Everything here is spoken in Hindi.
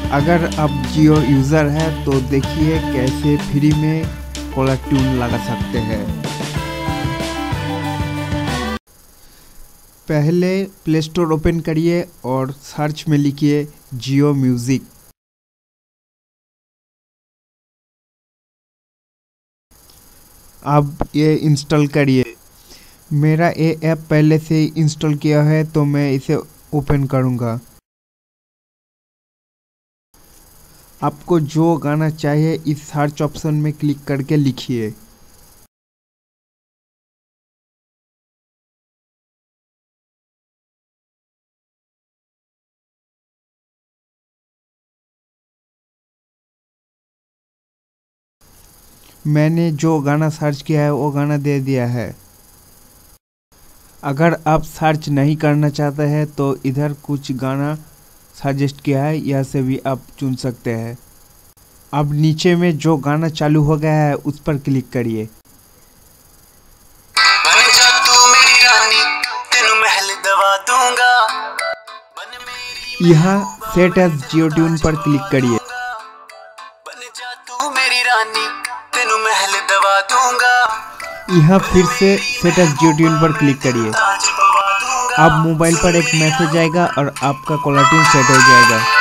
अगर आप जियो यूज़र है तो देखिए कैसे फ्री में कॉलर ट्यून लगा सकते हैं। पहले प्ले स्टोर ओपन करिए और सर्च में लिखिए जियो म्यूज़िक। अब ये इंस्टॉल करिए। मेरा ये ऐप पहले से ही इंस्टॉल किया है तो मैं इसे ओपन करूँगा। आपको जो गाना चाहिए इस सर्च ऑप्शन में क्लिक करके लिखिए। मैंने जो गाना सर्च किया है वो गाना दे दिया है। अगर आप सर्च नहीं करना चाहते हैं तो इधर कुछ गाना सजेस्ट किया है, यह से भी आप चुन सकते हैं। अब नीचे में जो गाना चालू हो गया है उस पर क्लिक करिए। यहाँ सेट एज जियो ट्यून पर क्लिक करिए। यहाँ फिर से सेट एज जियो ट्यून पर क्लिक करिए। अब मोबाइल पर एक मैसेज आएगा और आपका कॉलर ट्यून सेट हो जाएगा।